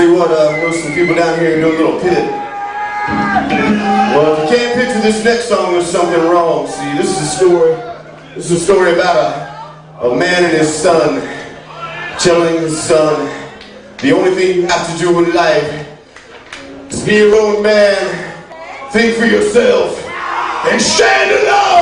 you what, there's some people down here who do a little pit. Well, if you can't picture this next song, there's something wrong. See, this is a story. This is a story about a man and his son, telling his son, the only thing you have to do in life is be your own man, think for yourself, and stand alone.